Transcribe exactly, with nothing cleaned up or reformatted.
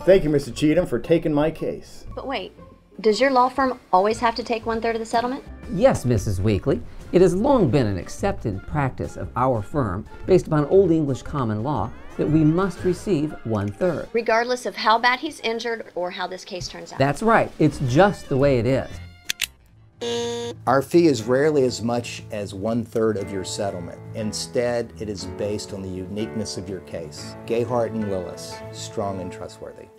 Thank you, Mister Cheatham, for taking my case. But wait, does your law firm always have to take one-third of the settlement? Yes, Missus Weekly. It has long been an accepted practice of our firm, based upon Old English common law, that we must receive one-third. Regardless of how bad he's injured or how this case turns out. That's right. It's just the way it is. Our fee is rarely as much as one-third of your settlement. Instead, it is based on the uniqueness of your case. Gayhart and Willis, strong and trustworthy.